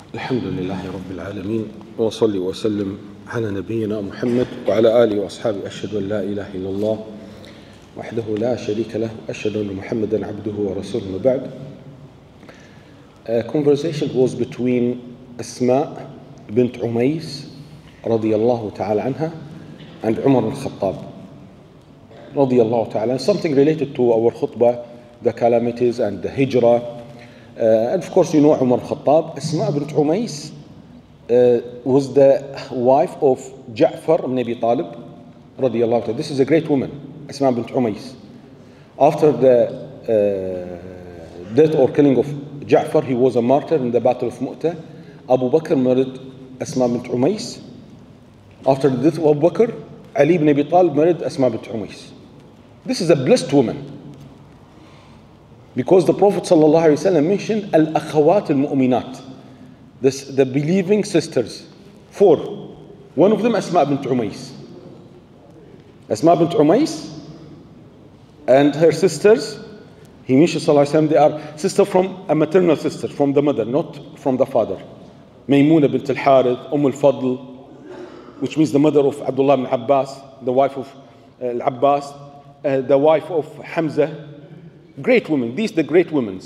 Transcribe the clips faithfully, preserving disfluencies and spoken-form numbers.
الحمد لله رب العالمين، وصلي وسلم على نبينا محمد وعلى آله وأصحابه. أشهد أن لا إله إلا الله وحده لا شريك له، أشهد أن محمدا عبده ورسوله. بعد, a conversation was between Asma bint Umays radiyallahu ta'ala anha and Umar al-Khattab radiyallahu ta'ala, something related to our khutbah, the calamities and the hijrah. Uh, and of course, you know Umar al-Khattab. Asma bint Umays uh, was the wife of Ja'far ibn Abi Talib radiyallahu ta'ala. This is a great woman, Asma bint Umays. After the uh, death or killing of Ja'far, he was a martyr in the Battle of Mu'tah. Abu Bakr married Asma bint Umays. After the death of Abu Bakr, Ali ibn Abi Talib married Asma bint Umays. This is a blessed woman, because the Prophet ﷺ mentioned al-akhawat al-mu'minat, this, the believing sisters. Four. One of them Asma bint Umays. Asma bint Umays and her sisters, he mentioned ﷺ, they are sister from a maternal sister, from the mother, not from the father. Maymuna bint al-Harith, Umm al-Fadl, which means the mother of Abdullah ibn Abbas, the wife of uh, al-Abbas, uh, the wife of Hamza. Great women. These are the great women.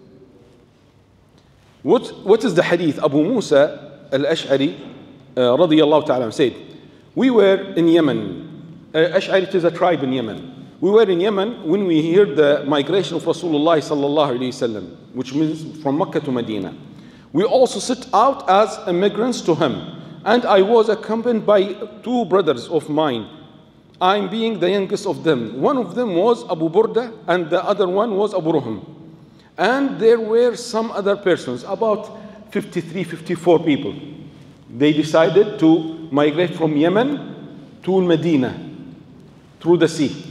What, what is the hadith? Abu Musa al-Ash'ari uh, radiyallahu ta'ala said, we were in Yemen. Uh, Ash'ari is a tribe in Yemen. We were in Yemen when we heard the migration of Rasulullah sallallahu alayhi wasallam, which means from Mecca to Medina. We also set out as immigrants to him. And I was accompanied by two brothers of mine, I'm being the youngest of them. One of them was Abu Burda and the other one was Abu Ruhum. And there were some other persons, about fifty-three, fifty-four people. They decided to migrate from Yemen to Medina through the sea.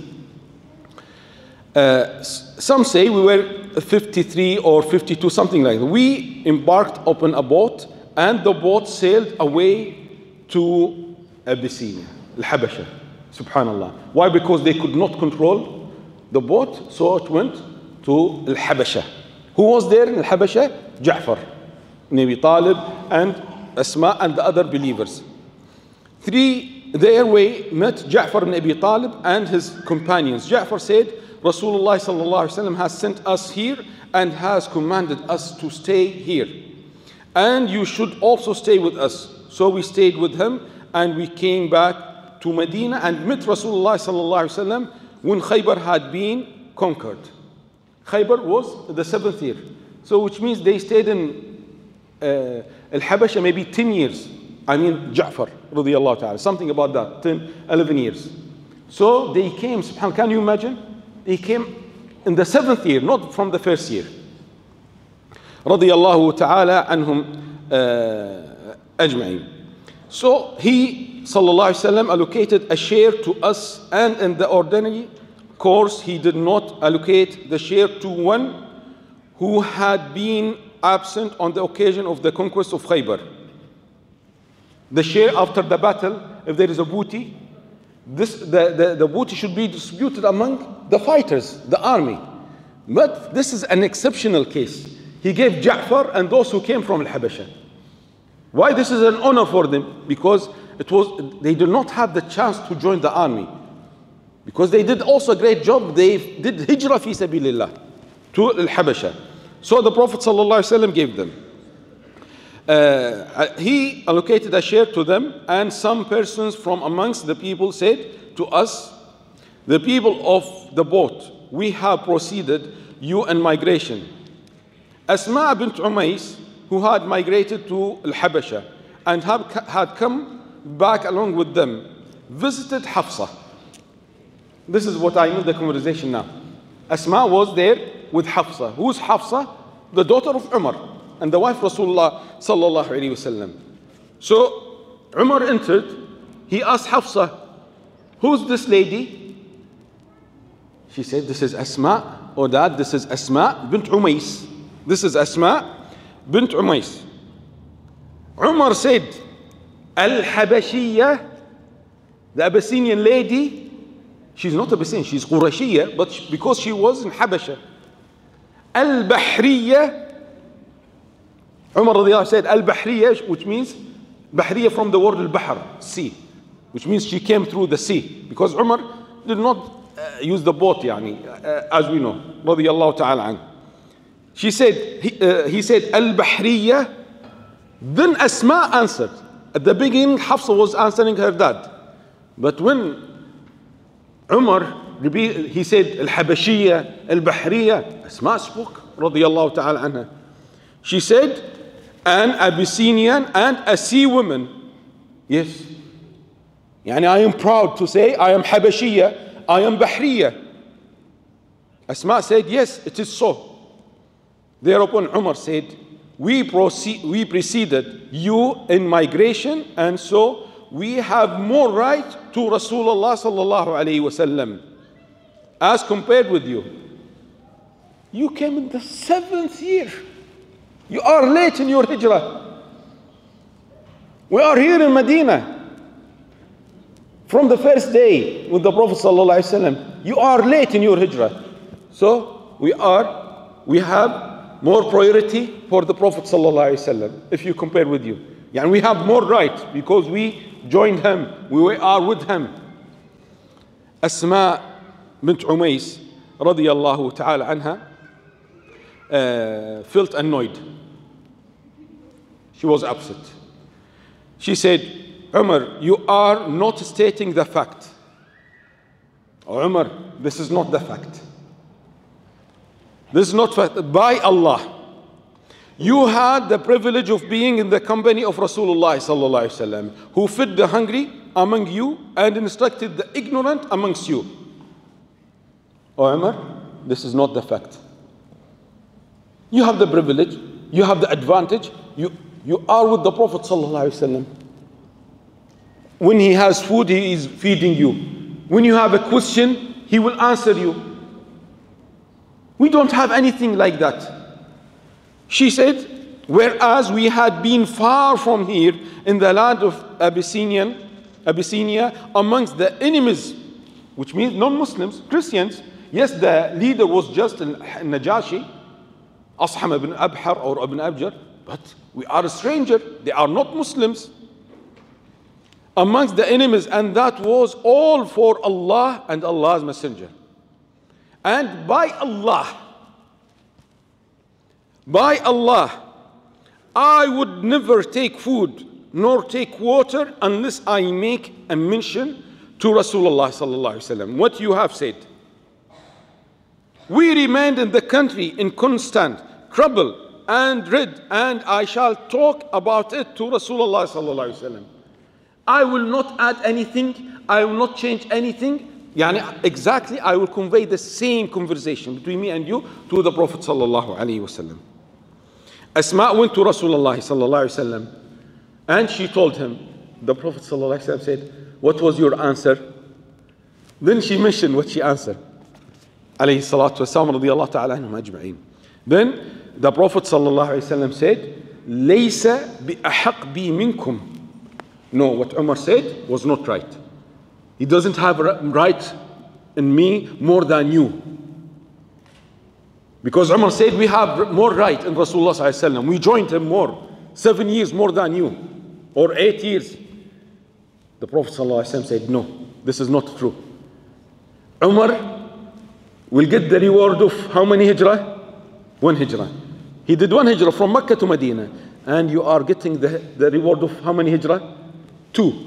Uh, some say we were fifty-three or fifty-two, something like that. We embarked upon a boat and the boat sailed away to Abyssinia, Al-Habasha. Subhanallah. Why? Because they could not control the boat, so it went to Al-Habasha. Who was there in Al-Habasha? Ja'far ibn Abi Talib and Asma and the other believers. Three, their way met Ja'far ibn Abi Talib and his companions. Ja'far said, Rasulullah sallallahu alaihi wasallam has sent us here and has commanded us to stay here. And you should also stay with us. So we stayed with him and we came back to Medina and met Rasulullah sallallahu alaihi wasallam when Khaybar had been conquered. Khaybar was the seventh year. So which means they stayed in uh, Al-Habasha maybe ten years. I mean Ja'far radiyallahu ta'ala, something about that, ten, eleven years. So they came, subhanAllah, can you imagine? They came in the seventh year, not from the first year. Radiyallahu ta'ala anhum uh, ajma'in. So he, sallallahu alaihi wasallam, allocated a share to us, and in the ordinary course, he did not allocate the share to one who had been absent on the occasion of the conquest of Khaybar. The share after the battle, if there is a booty, this, the, the, the booty should be distributed among the fighters, the army. But this is an exceptional case. He gave Ja'far and those who came from Al-Habasha. Why this is an honor for them? Because it was, they did not have the chance to join the army. Because they did also a great job. They did hijrah fi sabilillah to Al-Habasha. So the Prophet sallallahu alaihi wasallam gave them. Uh, he allocated a share to them, and some persons from amongst the people said to us, the people of the boat, we have proceeded you in migration. Asma bint Umays, who had migrated to Al-Habasha and have, had come back along with them, visited Hafsa. This is what I know the conversation now. Asma was there with Hafsa. Who's Hafsa? The daughter of Umar and the wife of Rasulullah sallallahu alayhi wasallam. So Umar entered. He asked Hafsa, who's this lady? She said, this is Asma. Oh dad, this is Asma bint Umays. This is Asma bint Umays. Umar said, Al-Habashiyya, the Abyssinian lady, she's not Abyssinian, she's Qurashiyya, but because she was in Habasha. Al-Bahriyya, Umar radiallahu anh said al-Bahriya, which means Bahriya from the word al-Bahr, sea, which means she came through the sea. Because Umar did not uh, use the boat, yani, uh, as we know, radiallahu ta'ala anh. She said, he, uh, he said al-Bahriya. Then Asma answered. At the beginning, Hafsa was answering her dad. But when Umar, he said al-Habashiyya, al-Bahriya, Asma spoke, radiyallahu ta'ala anha. She said, an Abyssinian and a sea woman. Yes. Yani I am proud to say I am Habashiyya, I am Bahriya. Asma said, yes, it is so. Thereupon Umar said, we, proceed, we preceded you in migration, and so we have more right to Rasulullah sallallahu alayhi wasallam as compared with you. You came in the seventh year. You are late in your hijrah. We are here in Medina from the first day with the Prophet sallallahu alayhi wasallam. You are late in your hijrah. So we are, we have more priority for the Prophet sallallahu alaihi wasallam if you compare with you. Yeah, and we have more right because we joined him, we are with him. Asma bint Umays radiyallahu ta'ala anha uh, felt annoyed. She was upset. She said, Umar, you are not stating the fact. Oh, Umar, this is not the fact. This is not fact. By Allah, you had the privilege of being in the company of Rasulullah sallallahu alaihi wasallam, who fed the hungry among you and instructed the ignorant amongst you. Oh Umar, this is not the fact. You have the privilege, you have the advantage, you, you are with the Prophet sallallahu alaihi wasallam. When he has food, he is feeding you. When you have a question, he will answer you. We don't have anything like that. She said, whereas we had been far from here in the land of Abyssinian, Abyssinia, amongst the enemies, which means non-Muslims, Christians. Yes, the leader was just Najashi, Asham ibn Abhar or Ibn Abjar, but we are a stranger. They are not Muslims. Amongst the enemies, and that was all for Allah and Allah's Messenger. And by Allah, by Allah, I would never take food nor take water unless I make a mention to Rasulullah sallallahu alaihi wasallam what you have said. We remained in the country in constant trouble and dread, and I shall talk about it to Rasulullah sallallahu alaihi wasallam. I will not add anything, I will not change anything. Yani exactly, I will convey the same conversation between me and you to the Prophet sallallahu alaihi wasallam. Asma went to Rasulullah sallallahu alaihi wasallam, and she told him. The Prophet sallallahu alaihi wasallam said, "What was your answer?" Then she mentioned what she answered. Alayhi salatu wasalam radiyallahu ta'ala anhum ajma'in. Then the Prophet sallallahu alaihi wasallam said, "Laysa bi ahaq bi minkum." No, what Umar said was not right. He doesn't have a right in me more than you. Because Umar said we have more right in Rasulullah sallallahu alaihi wasallam. We joined him more, seven years more than you, or eight years. The Prophet sallallahu alaihi wasallam said, no, this is not true. Umar will get the reward of how many hijrah? One hijrah. He did one hijrah from Mecca to Medina, and you are getting the, the reward of how many hijrah? Two.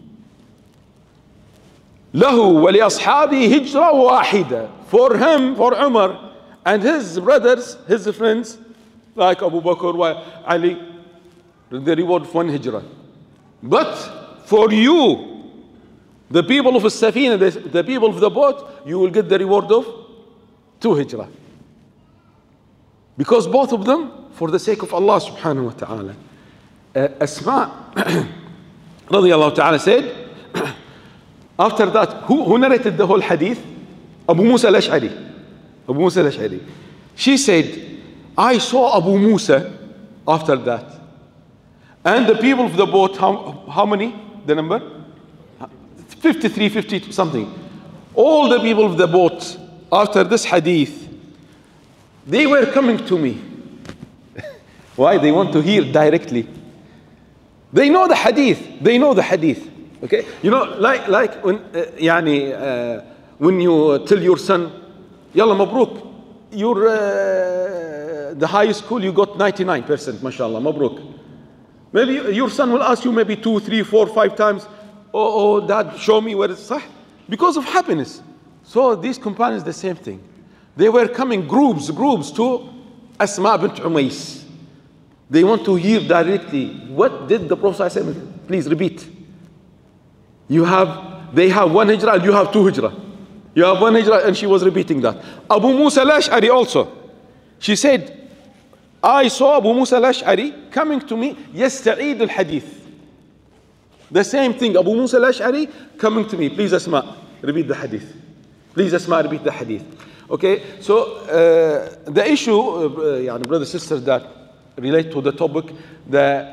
له ولأصحابه هجرة واحدة. For him, for Umar, and his brothers, his friends, like Abu Bakr, Ali, the reward of one hijrah. But for you, the people of Safina, the, the people of the boat, you will get the reward of two hijrah. Because both of them, for the sake of Allah subhanahu wa ta'ala. Uh, Asma radiallahu ta'ala said, after that, who, who narrated the whole hadith? Abu Musa al-Ash'ari. Abu Musa al-Ash'ari. She said, I saw Abu Musa after that. And the people of the boat, how, how many? The number? fifty-three, fifty something. All the people of the boat, after this hadith, they were coming to me. Why? They want to hear directly. They know the hadith. They know the hadith. Okay? You know, like like when uh, يعني, uh, when you tell your son, يلا مبروك, you're uh, the high school you got ninety-nine percent, mashallah, مبروك. Maybe your son will ask you maybe two, three, four, five times, oh, oh dad, show me where it's صح? Because of happiness. So these companions, the same thing. They were coming groups, groups to Asma bint Umays. They want to hear directly, what did the Prophet say? Please repeat. You have, they have one hijrah and you have two hijrah. You have one hijrah, and she was repeating that. Abu Musa al-Ash'ari also. She said, I saw Abu Musa al-Ash'ari coming to me, yasta'id al-hadith. The same thing, Abu Musa al-Ash'ari coming to me. Please Asma, repeat the hadith. Please Asma, repeat the hadith. Okay, so uh, the issue, uh, يعني brothers and sisters, that relate to the topic, the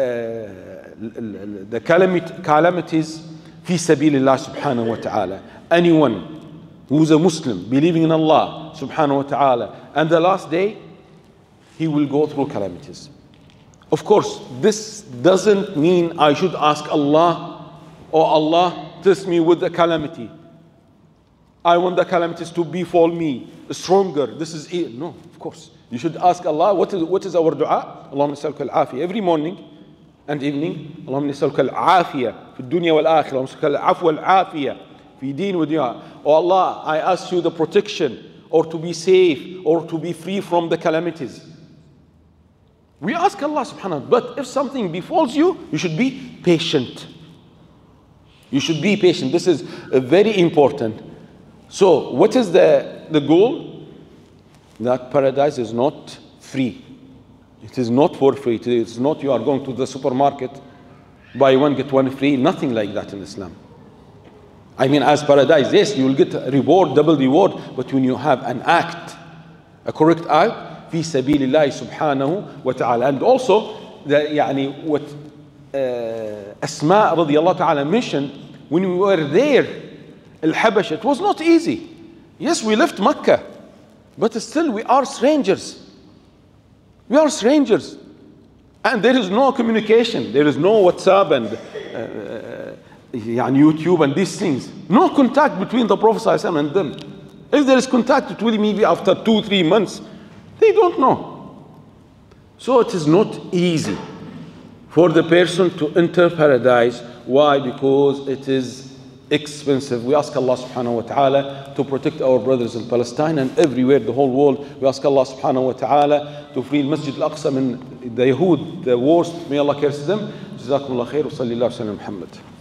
uh, the calamit calamities fi sabilillah subhanahu wa ta'ala. Anyone who's a Muslim believing in Allah subhanahu wa ta'ala and the last day, he will go through calamities. Of course, this doesn't mean I should ask Allah, oh Allah, test me with the calamity. I want the calamities to befall me stronger. This is it. No, of course. You should ask Allah, what is, what is our dua? Allahumma nas'aluka al-afiyah. Every morning and evening, Allahumma nas'aluka al-afiyah fi dunya wal akhirah. Allahumma nas'aluka al-afwa wal-afiyah fi deen wa dunya. Oh Allah, I ask you the protection, or to be safe, or to be free from the calamities. We ask Allah subhanahu wa ta'ala, but if something befalls you, you should be patient. You should be patient. This is uh, very important. So, what is the, the goal? That paradise is not free. It is not for free. It is not you are going to the supermarket, buy one, get one free. Nothing like that in Islam. I mean, as paradise, yes, you will get a reward, double reward, but when you have an act, a correct act, fi sabilillah subhanahu wa ta'ala. And also, the, يعني, what uh, Asma radiallahu ta'ala mentioned, when we were there, Al-Habasha, it was not easy. Yes, we left Mecca, but still we are strangers. We are strangers. And there is no communication. There is no WhatsApp and uh, uh, YouTube and these things. No contact between the Prophet ﷺ and them. If there is contact, it will maybe after two, three months. They don't know. So it is not easy for the person to enter paradise. Why? Because it is expensive. We ask Allah subhanahu wa ta'ala to protect our brothers in Palestine and everywhere, the whole world. We ask Allah subhanahu wa ta'ala to free Masjid al-Aqsa min the Yahud, the worst. May Allah curse them. Jazakumullah khair wa sallallahu alayhi wa sallam Muhammad.